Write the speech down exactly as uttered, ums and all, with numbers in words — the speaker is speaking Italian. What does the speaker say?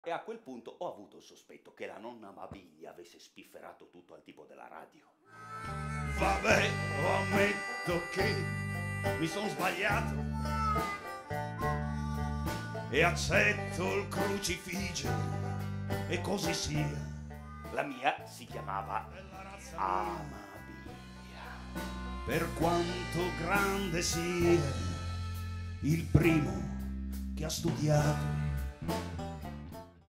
E a quel punto ho avuto il sospetto che la nonna Amabilia avesse spifferato tutto al tipo della radio. Vabbè, ammetto che mi son sbagliato e accetto il crucifige e così sia. La mia si chiamava Amabilia. Per quanto grande sia, il primo che ha studiato